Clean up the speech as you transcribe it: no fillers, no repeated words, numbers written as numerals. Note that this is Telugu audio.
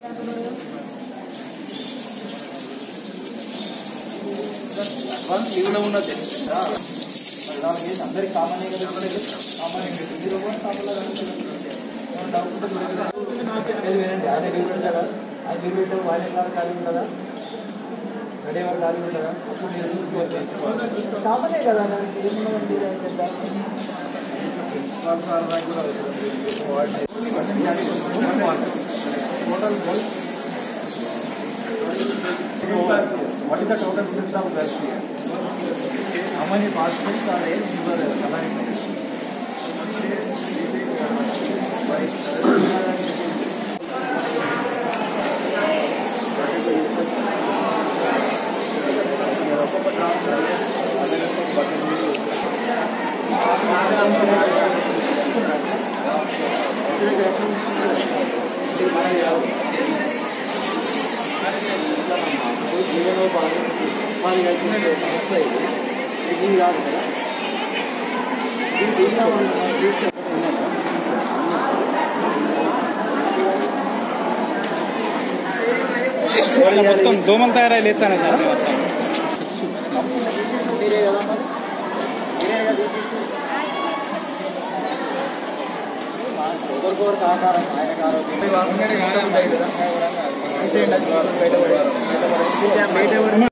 లీవ్లో ఉన్నది అందరికి కామన్ కదా, కామన్ మీరు కూడా కామన్గా డౌట్స్ వినండి. ఆయన లీవ్ పెడతారా, ఆయన లీవ్ పెట్టారు వాళ్ళ ఖాళీ ఉంటుందా, రెడీ ఎవరు ఖాళీ ఉంటుందా, అప్పుడు మీరు చూసుకోవచ్చు. కామనే కదా దానికి ఏమున్నదండి. What is the total strength of wells here? How many participants are there in your community? జీవనో పాలు కలిసిన సంస్థ ఇది కాదు కదా. మొత్తం దోమలు తయారై లేస్తానే సార్ మీరే కదా, మరి మీరే కదా ఒకరికొకరు సహకారం. ఆయనకు ఆరోగ్యం